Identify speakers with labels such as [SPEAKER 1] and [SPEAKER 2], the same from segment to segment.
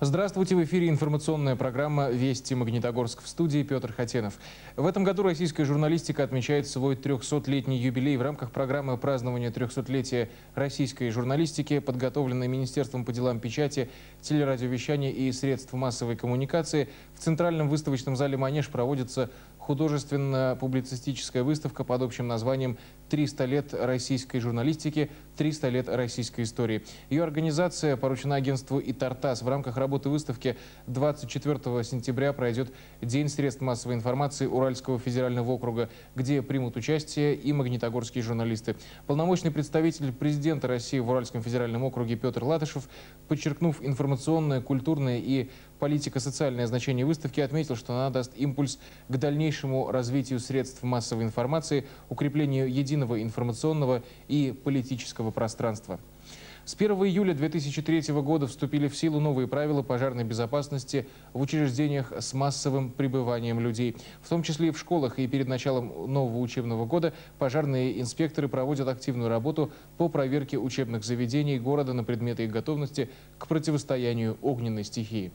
[SPEAKER 1] Здравствуйте, в эфире информационная программа «Вести Магнитогорск», в студии Петр Хатенов. В этом году российская журналистика отмечает свой 300-летний юбилей. В рамках программы празднования 300-летия российской журналистики, подготовленной Министерством по делам печати, телерадиовещания и средств массовой коммуникации, в Центральном выставочном зале «Манеж» проводится художественно-публицистическая выставка под общим названием «300 лет российской журналистики, 300 лет российской истории». Ее организация поручена агентству «ИТАРТАСС». В рамках работы выставки 24 сентября пройдет День средств массовой информации Уральского федерального округа, где примут участие и магнитогорские журналисты. Полномочный представитель президента России в Уральском федеральном округе Петр Латышев, подчеркнув информационное, культурное и политико-социальное значение выставки, отметил, что она даст импульс к дальнейшему развитию средств массовой информации, укреплению единого информационного и политического пространства. С 1 июля 2003 года вступили в силу новые правила пожарной безопасности в учреждениях с массовым пребыванием людей. В том числе и в школах. И перед началом нового учебного года пожарные инспекторы проводят активную работу по проверке учебных заведений города на предмет их готовности к противостоянию огненной стихии.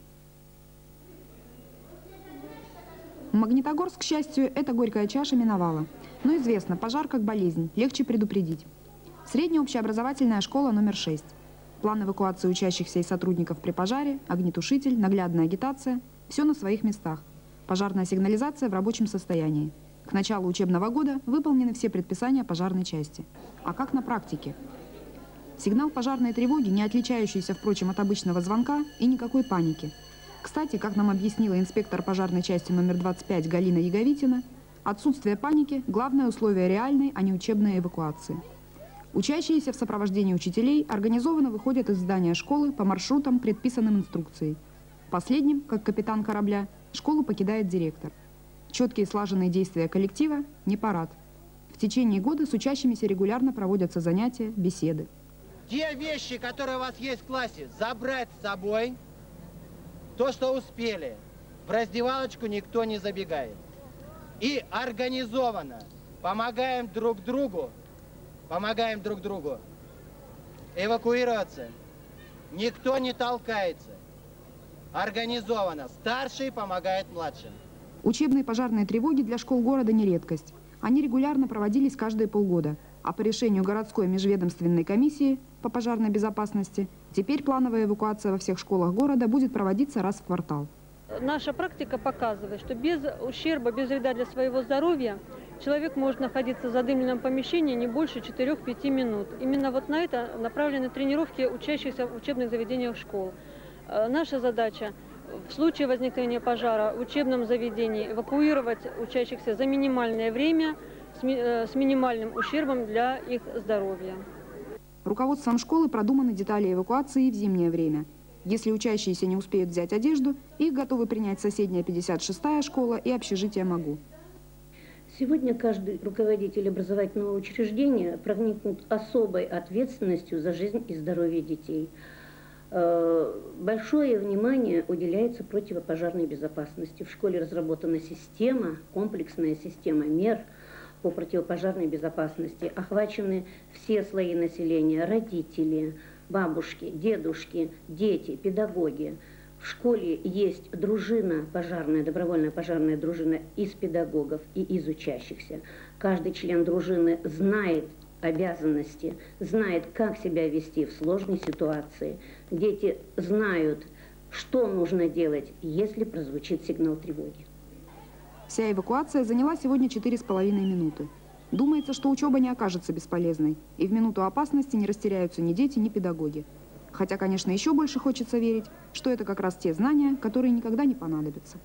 [SPEAKER 2] Магнитогорск, к счастью, эта горькая чаша миновала. Но известно, пожар как болезнь, легче предупредить. Средняя общеобразовательная школа номер 6. План эвакуации учащихся и сотрудников при пожаре, огнетушитель, наглядная агитация – все на своих местах. Пожарная сигнализация в рабочем состоянии. К началу учебного года выполнены все предписания пожарной части. А как на практике? Сигнал пожарной тревоги, не отличающийся, впрочем, от обычного звонка, и никакой паники. Кстати, как нам объяснила инспектор пожарной части номер 25 Галина Яговитина, отсутствие паники – главное условие реальной, а не учебной эвакуации. Учащиеся в сопровождении учителей организованно выходят из здания школы по маршрутам, предписанным инструкцией. Последним, как капитан корабля, школу покидает директор. Четкие слаженные действия коллектива – не парад. В течение года с учащимися регулярно проводятся занятия, беседы.
[SPEAKER 3] Те вещи, которые у вас есть в классе, забрать с собой. То, что успели, в раздевалочку никто не забегает. И организованно помогаем друг другу эвакуироваться. Никто не толкается. Организованно. Старший помогает младшим.
[SPEAKER 2] Учебные пожарные тревоги для школ города не редкость. Они регулярно проводились каждые полгода. А по решению городской межведомственной комиссии по пожарной безопасности теперь плановая эвакуация во всех школах города будет проводиться раз в квартал.
[SPEAKER 4] Наша практика показывает, что без ущерба, без вреда для своего здоровья человек может находиться в задымленном помещении не больше 4-5 минут. Именно вот на это направлены тренировки учащихся в учебных заведениях школ. Наша задача в случае возникновения пожара в учебном заведении эвакуировать учащихся за минимальное время с минимальным ущербом для их здоровья.
[SPEAKER 2] Руководством школы продуманы детали эвакуации и в зимнее время. Если учащиеся не успеют взять одежду, их готовы принять соседняя 56-я школа и общежитие МАГУ.
[SPEAKER 5] Сегодня каждый руководитель образовательного учреждения проникнут особой ответственностью за жизнь и здоровье детей. Большое внимание уделяется противопожарной безопасности. В школе разработана система, комплексная система мер по противопожарной безопасности. Охвачены все слои населения: родители, бабушки, дедушки, дети, педагоги. В школе есть дружина пожарная, добровольная пожарная дружина из педагогов и из учащихся. Каждый член дружины знает обязанности, знает, как себя вести в сложной ситуации. Дети знают, что нужно делать, если прозвучит сигнал тревоги.
[SPEAKER 2] Вся эвакуация заняла сегодня 4,5 минуты. Думается, что учеба не окажется бесполезной, и в минуту опасности не растеряются ни дети, ни педагоги. Хотя, конечно, еще больше хочется верить, что это как раз те знания, которые никогда не понадобятся.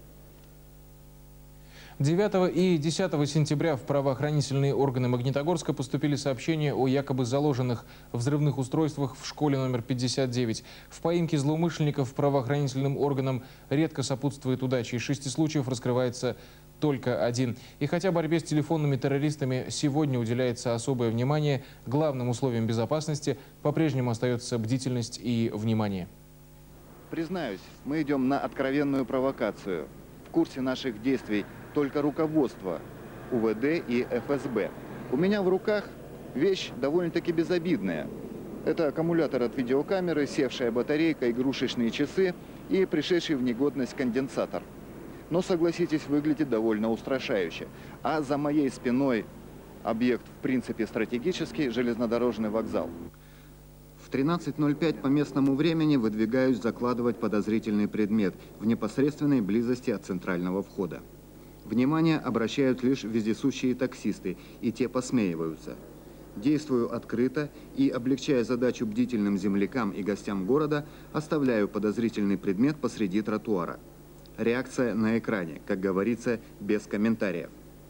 [SPEAKER 1] 9 и 10 сентября в правоохранительные органы Магнитогорска поступили сообщения о якобы заложенных взрывных устройствах в школе номер 59. В поимке злоумышленников правоохранительным органам редко сопутствует удача. Из 6 случаев раскрывается только один. И хотя борьбе с телефонными террористами сегодня уделяется особое внимание, главным условием безопасности по-прежнему остается бдительность и внимание.
[SPEAKER 6] Признаюсь, мы идем на откровенную провокацию. В курсе наших действий только руководство УВД и ФСБ. У меня в руках вещь довольно-таки безобидная. Это аккумулятор от видеокамеры, севшая батарейка, игрушечные часы и пришедший в негодность конденсатор. Но, согласитесь, выглядит довольно устрашающе. А за моей спиной объект, в принципе, стратегический, железнодорожный вокзал. В 13:05 по местному времени выдвигаюсь закладывать подозрительный предмет в непосредственной близости от центрального входа. Внимание обращают лишь вездесущие таксисты, и те посмеиваются. Действую открыто и, облегчая задачу бдительным землякам и гостям города, оставляю подозрительный предмет посреди тротуара. Реакция на экране, как говорится, без комментариев.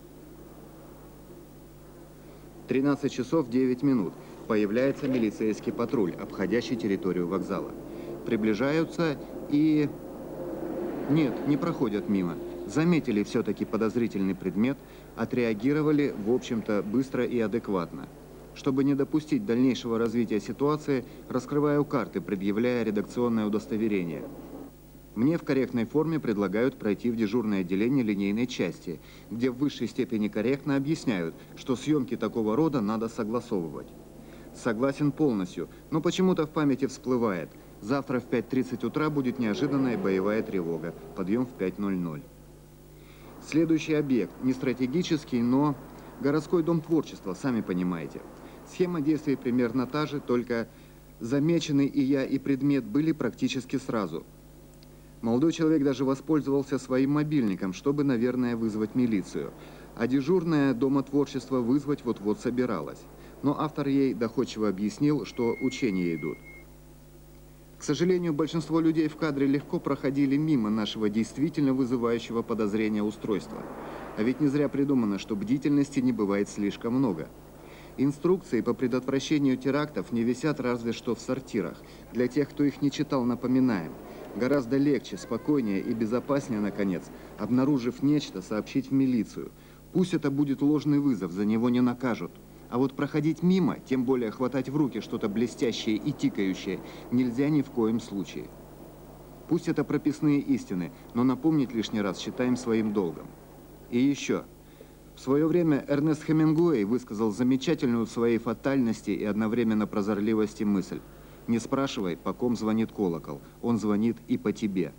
[SPEAKER 6] 13 часов 9 минут. Появляется милицейский патруль, обходящий территорию вокзала. Приближаются и... Нет, не проходят мимо. Заметили все-таки подозрительный предмет, отреагировали, в общем-то, быстро и адекватно. Чтобы не допустить дальнейшего развития ситуации, раскрываю карты, предъявляя редакционное удостоверение. Мне в корректной форме предлагают пройти в дежурное отделение линейной части, где в высшей степени корректно объясняют, что съемки такого рода надо согласовывать. Согласен полностью, но почему-то в памяти всплывает. Завтра в 5:30 утра будет неожиданная боевая тревога. Подъем в 5:00. Следующий объект не стратегический, но городской дом творчества, сами понимаете. Схема действий примерно та же, только замечены и я, и предмет были практически сразу. Молодой человек даже воспользовался своим мобильником, чтобы, наверное, вызвать милицию. А дежурная Дома творчества вызвать вот-вот собиралась. Но автор ей доходчиво объяснил, что учения идут. К сожалению, большинство людей в кадре легко проходили мимо нашего действительно вызывающего подозрения устройства. А ведь не зря придумано, что бдительности не бывает слишком много. Инструкции по предотвращению терактов не висят разве что в сортирах. Для тех, кто их не читал, напоминаем. Гораздо легче, спокойнее и безопаснее, наконец, обнаружив нечто, сообщить в милицию. Пусть это будет ложный вызов, за него не накажут. А вот проходить мимо, тем более хватать в руки что-то блестящее и тикающее, нельзя ни в коем случае. Пусть это прописные истины, но напомнить лишний раз считаем своим долгом. И еще. В свое время Эрнест Хемингуэй высказал замечательную в своей фатальности и одновременно прозорливости мысль. Не спрашивай, по ком звонит колокол, он звонит и по тебе.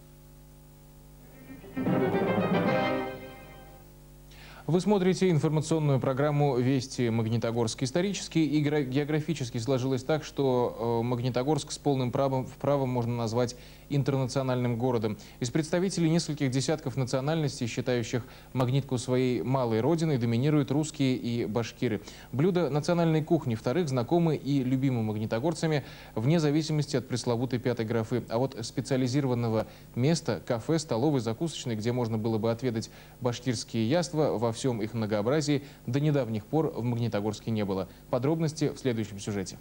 [SPEAKER 1] Вы смотрите информационную программу «Вести Магнитогорск». Исторически и географически сложилось так, что Магнитогорск с полным правом можно назвать интернациональным городом. Из представителей нескольких десятков национальностей, считающих Магнитку своей малой родиной, доминируют русские и башкиры. Блюда национальной кухни вторых знакомы и любимы магнитогорцами вне зависимости от пресловутой пятой графы. А вот специализированного места, кафе, столовой, закусочной, где можно было бы отведать башкирские яства во всем их многообразии, до недавних пор в Магнитогорске не было. Подробности в следующем сюжете.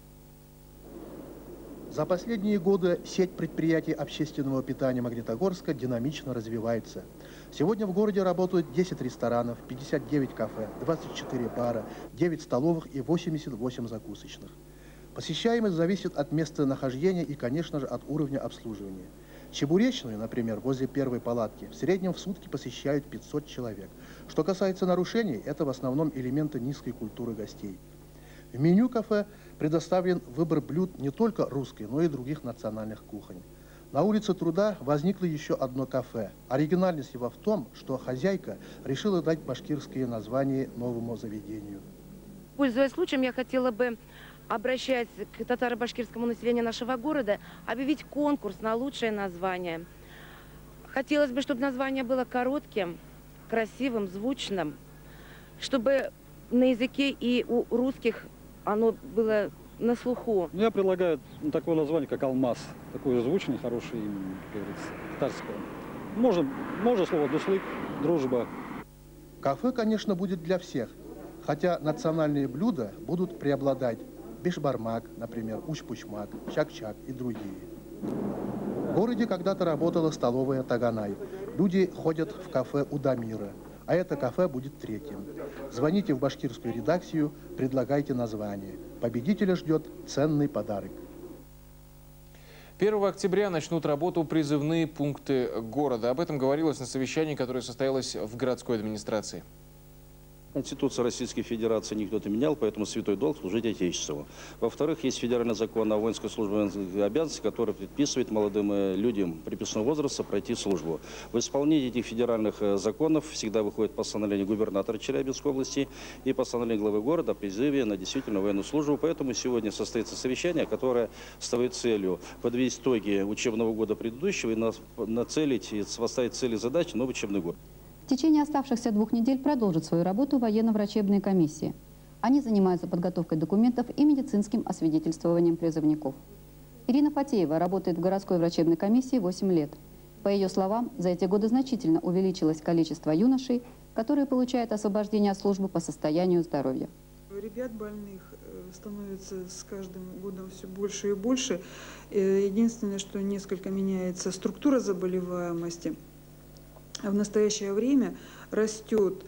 [SPEAKER 7] За последние годы сеть предприятий общественного питания Магнитогорска динамично развивается. Сегодня в городе работают 10 ресторанов, 59 кафе, 24 бара, 9 столовых и 88 закусочных. Посещаемость зависит от места нахождения и, конечно же, от уровня обслуживания. Чебуречную, например, возле первой палатки, в среднем в сутки посещают 500 человек. Что касается нарушений, это в основном элементы низкой культуры гостей. В меню кафе предоставлен выбор блюд не только русской, но и других национальных кухонь. На улице Труда возникло еще одно кафе. Оригинальность его в том, что хозяйка решила дать башкирское название новому заведению.
[SPEAKER 8] Пользуясь случаем, я хотела бы, обращаясь к татаро-башкирскому населению нашего города, объявить конкурс на лучшее название. Хотелось бы, чтобы название было коротким, красивым, звучным, чтобы на языке и у русских оно было на слуху.
[SPEAKER 9] Я предлагаю такое название, как «Алмаз». Такое звучное, хорошее имя, как говорится, татарское. Можно слово «дуслык», «дружба».
[SPEAKER 7] Кафе, конечно, будет для всех, хотя национальные блюда будут преобладать. Бешбармак, например, уч-пучмак, чак-чак и другие. В городе когда-то работала столовая Таганай. Люди ходят в кафе Удамира. А это кафе будет третьим. Звоните в башкирскую редакцию, предлагайте название. Победителя ждет ценный подарок.
[SPEAKER 1] 1 октября начнут работу призывные пункты города. Об этом говорилось на совещании, которое состоялось в городской администрации.
[SPEAKER 10] Конституцию Российской Федерации никто не менял, поэтому святой долг служить Отечеству. Во-вторых, есть федеральный закон о воинской службе обязанности, который предписывает молодым людям приписного возраста пройти службу. В исполнении этих федеральных законов всегда выходит постановление губернатора Челябинской области и постановление главы города о призыве на действительно военную службу. Поэтому сегодня состоится совещание, которое ставит целью подвести итоги учебного года предыдущего и нацелить и поставить цели и задачи новый учебный год.
[SPEAKER 11] В течение оставшихся 2 недель продолжат свою работу военно-врачебные комиссии. Они занимаются подготовкой документов и медицинским освидетельствованием призывников. Ирина Фатеева работает в городской врачебной комиссии 8 лет. По ее словам, за эти годы значительно увеличилось количество юношей, которые получают освобождение от службы по состоянию здоровья.
[SPEAKER 12] Ребят больных становится с каждым годом все больше и больше. Единственное, что несколько меняется структура заболеваемости. В настоящее время растет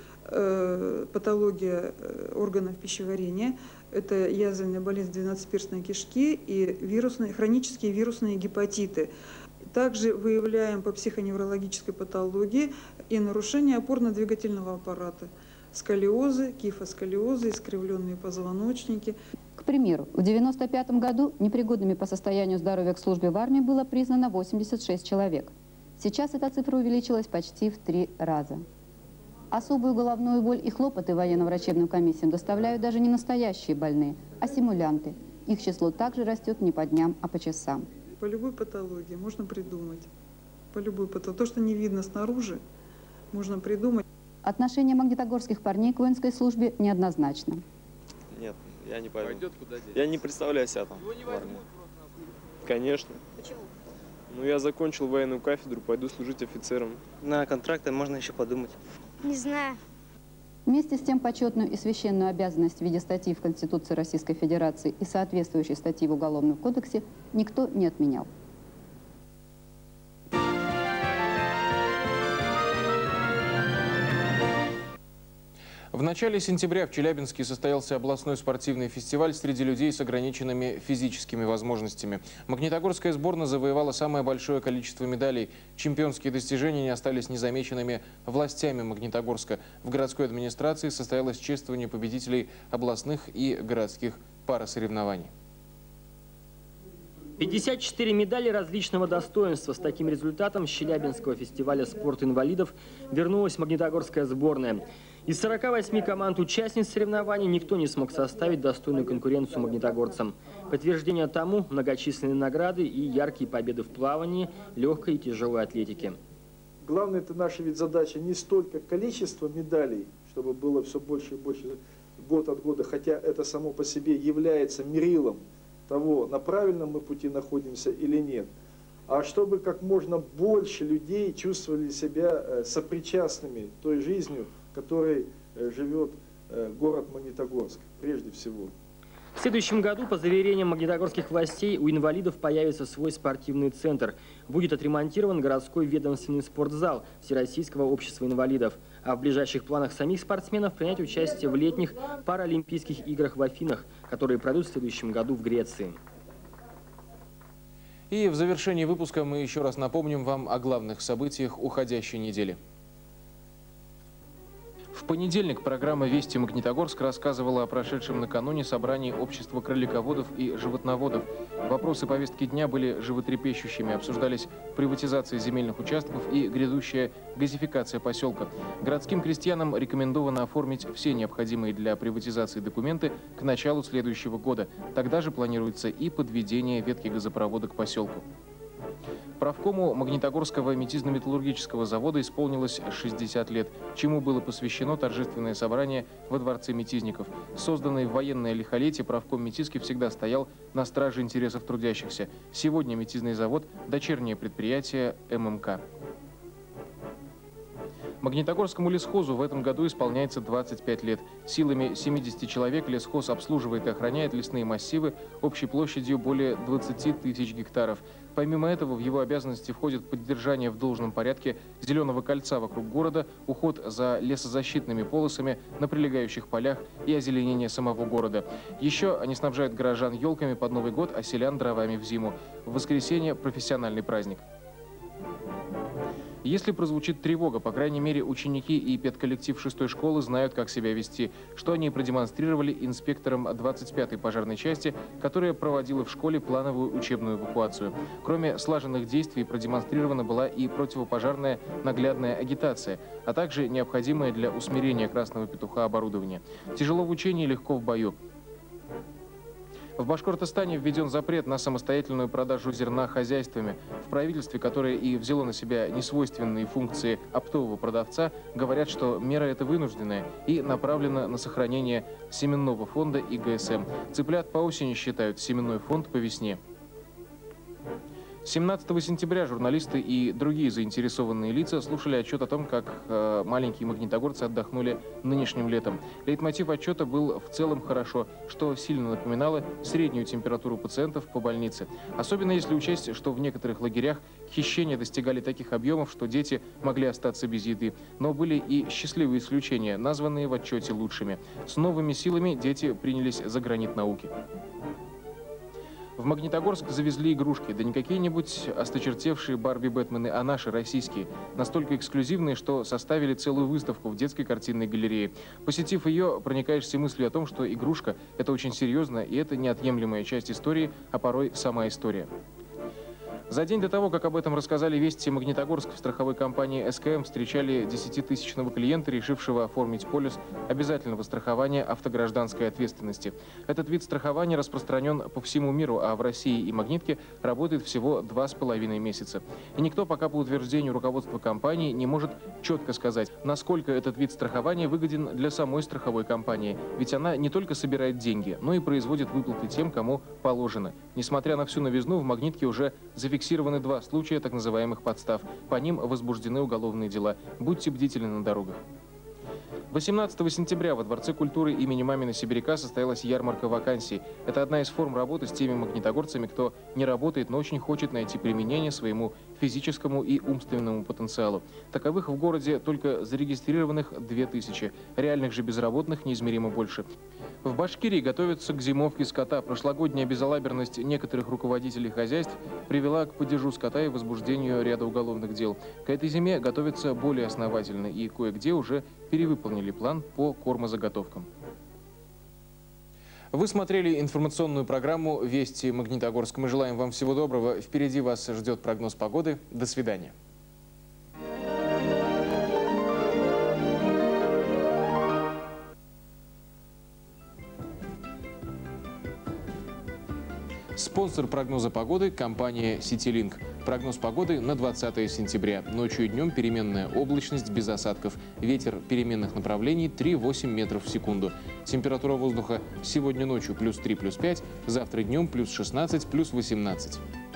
[SPEAKER 12] патология органов пищеварения. Это язвенная болезнь двенадцатиперстной кишки и хронические вирусные гепатиты. Также выявляем по психоневрологической патологии и нарушения опорно-двигательного аппарата. Сколиозы, кифосколиозы, искривленные позвоночники.
[SPEAKER 11] К примеру, в 1995 году непригодными по состоянию здоровья к службе в армии было признано 86 человек. Сейчас эта цифра увеличилась почти в 3 раза. Особую головную боль и хлопоты военно-врачебным комиссиям доставляют даже не настоящие больные, а симулянты. Их число также растет не по дням, а по часам.
[SPEAKER 12] По любой патологии можно придумать. По любой патологии. То, что не видно снаружи, можно придумать.
[SPEAKER 11] Отношение магнитогорских парней к воинской службе неоднозначно.
[SPEAKER 13] Нет, я не пойду.
[SPEAKER 14] Пойдет куда деть?
[SPEAKER 13] Я не представляю себя там.
[SPEAKER 14] Его не возьмут просто.
[SPEAKER 13] Конечно.
[SPEAKER 14] Почему?
[SPEAKER 13] Ну, я закончил военную кафедру, пойду служить офицером.
[SPEAKER 15] На контракты можно еще подумать.
[SPEAKER 16] Не знаю.
[SPEAKER 11] Вместе с тем почетную и священную обязанность в виде статьи в Конституции Российской Федерации и соответствующей статьи в Уголовном кодексе никто не отменял.
[SPEAKER 1] В начале сентября в Челябинске состоялся областной спортивный фестиваль среди людей с ограниченными физическими возможностями. Магнитогорская сборная завоевала самое большое количество медалей. Чемпионские достижения не остались незамеченными властями Магнитогорска. В городской администрации состоялось чествование победителей областных и городских парасоревнований.
[SPEAKER 17] 54 медали различного достоинства. С таким результатом с Челябинского фестиваля спорта инвалидов вернулась магнитогорская сборная. Из 48 команд-участниц соревнований никто не смог составить достойную конкуренцию магнитогорцам. Подтверждение тому – многочисленные награды и яркие победы в плавании, легкой и тяжелой атлетике.
[SPEAKER 18] Главное, это наша ведь задача не столько количество медалей, чтобы было все больше и больше год от года, хотя это само по себе является мерилом того, на правильном мы пути находимся или нет, а чтобы как можно больше людей чувствовали себя сопричастными той жизнью, в которой живет город Магнитогорск, прежде всего.
[SPEAKER 17] В следующем году, по заверениям магнитогорских властей, у инвалидов появится свой спортивный центр. Будет отремонтирован городской ведомственный спортзал Всероссийского общества инвалидов. А в ближайших планах самих спортсменов принять участие в летних паралимпийских играх в Афинах, которые пройдут в следующем году в Греции.
[SPEAKER 1] И в завершении выпуска мы еще раз напомним вам о главных событиях уходящей недели. В понедельник программа «Вести Магнитогорск» рассказывала о прошедшем накануне собрании общества кролиководов и животноводов. Вопросы повестки дня были животрепещущими. Обсуждались приватизация земельных участков и грядущая газификация поселка. Городским крестьянам рекомендовано оформить все необходимые для приватизации документы к началу следующего года. Тогда же планируется и подведение ветки газопровода к поселку. Правкому Магнитогорского метизно-металлургического завода исполнилось 60 лет, чему было посвящено торжественное собрание во Дворце метизников. Созданный в военное лихолетие, правком Метизки всегда стоял на страже интересов трудящихся. Сегодня метизный завод – дочернее предприятие ММК. Магнитогорскому лесхозу в этом году исполняется 25 лет. Силами 70 человек лесхоз обслуживает и охраняет лесные массивы общей площадью более 20 тысяч гектаров. Помимо этого, в его обязанности входит поддержание в должном порядке зеленого кольца вокруг города, уход за лесозащитными полосами на прилегающих полях и озеленение самого города. Еще они снабжают горожан елками под Новый год, а селян дровами в зиму. В воскресенье – профессиональный праздник. Если прозвучит тревога, по крайней мере, ученики и педколлектив 6-й школы знают, как себя вести, что они продемонстрировали инспекторам 25-й пожарной части, которая проводила в школе плановую учебную эвакуацию. Кроме слаженных действий, продемонстрирована была и противопожарная наглядная агитация, а также необходимое для усмирения красного петуха оборудование. Тяжело в учении, легко в бою. В Башкортостане введен запрет на самостоятельную продажу зерна хозяйствами. В правительстве, которое и взяло на себя несвойственные функции оптового продавца, говорят, что мера эта вынужденная и направлена на сохранение семенного фонда и ГСМ. Цыплят по осени считают, семенной фонд по весне. 17 сентября журналисты и другие заинтересованные лица слушали отчет о том, как маленькие магнитогорцы отдохнули нынешним летом. Лейтмотив отчета был в целом хорошо, что сильно напоминало среднюю температуру пациентов по больнице. Особенно если учесть, что в некоторых лагерях хищения достигали таких объемов, что дети могли остаться без еды. Но были и счастливые исключения, названные в отчете лучшими. С новыми силами дети принялись за гранит науки. В Магнитогорск завезли игрушки, да не какие-нибудь осточертевшие Барби-Бэтмены, а наши, российские. Настолько эксклюзивные, что составили целую выставку в детской картинной галерее. Посетив ее, проникаешься мыслью о том, что игрушка – это очень серьезно, и это неотъемлемая часть истории, а порой сама история. За день до того, как об этом рассказали «Вести», Магнитогорск в страховой компании СКМ встречали 10-тысячного клиента, решившего оформить полис обязательного страхования автогражданской ответственности. Этот вид страхования распространен по всему миру, а в России и Магнитке работает всего 2,5 месяца. И никто пока по утверждению руководства компании не может четко сказать, насколько этот вид страхования выгоден для самой страховой компании. Ведь она не только собирает деньги, но и производит выплаты тем, кому положено. Несмотря на всю новизну, в Магнитке уже зафиксированы 2 случая так называемых подстав. По ним возбуждены уголовные дела. Будьте бдительны на дорогах. 18 сентября во Дворце культуры имени Мамина Сибиряка состоялась ярмарка вакансий. Это одна из форм работы с теми магнитогорцами, кто не работает, но очень хочет найти применение своему физическому и умственному потенциалу. Таковых в городе только зарегистрированных 2000, реальных же безработных неизмеримо больше. В Башкирии готовятся к зимовке скота. Прошлогодняя безалаберность некоторых руководителей хозяйств привела к падежу скота и возбуждению ряда уголовных дел. К этой зиме готовятся более основательно и кое-где уже перевыполнили план по кормозаготовкам. Вы смотрели информационную программу «Вести Магнитогорск». Мы желаем вам всего доброго. Впереди вас ждет прогноз погоды. До свидания. Спонсор прогноза погоды – компания «Ситилинк». Прогноз погоды на 20 сентября. Ночью и днем переменная облачность без осадков. Ветер переменных направлений 3,8 метров в секунду. Температура воздуха сегодня ночью +3, +5, завтра днем +16, +18.